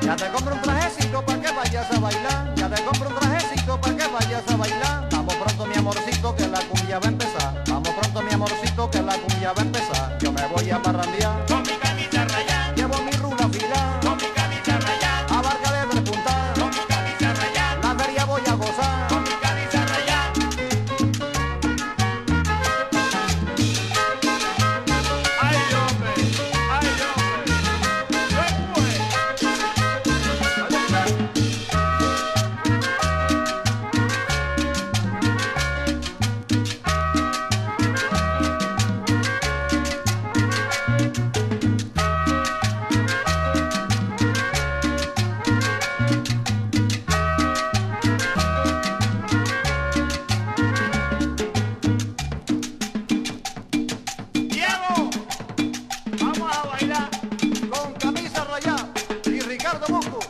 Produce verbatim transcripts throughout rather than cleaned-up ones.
Ya te compro un trajecito para que vayas a bailar. Ya te compro un trajecito para que vayas a bailar. Vamos pronto mi amorcito que la cumbia va a empezar. Vamos pronto mi amorcito que la cumbia va a empezar. Yo me voy a parrandear con mi camisa rayada, llevo mi rula afilada, con mi camisa rayada, abarca de tres puntas, con mi camisa rayada, la feria voy a gozar. con mi camisa rayada. Ay, hombre, ay, hombre, después. Diego, vamos a bailar. Con camisa rayada y Ricardo Busco.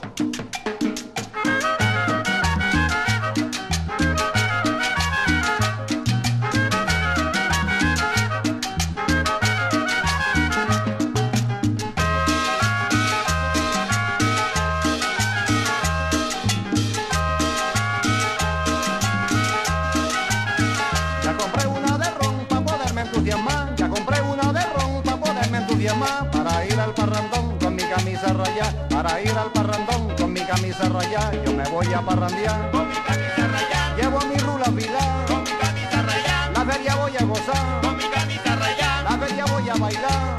Ya compré una de ron para poderme entusiasmar. Ya compré una de ron para poderme entusiasmar. Para ir al parrandón con mi camisa rayada. Para ir al parrandón con mi camisa rayada. Yo me voy a parrandear. Con mi camisa rayada, Llevo mi rula afilada. con mi camisa rayada, La feria voy a gozar. con mi camisa rayada. La feria voy a bailar.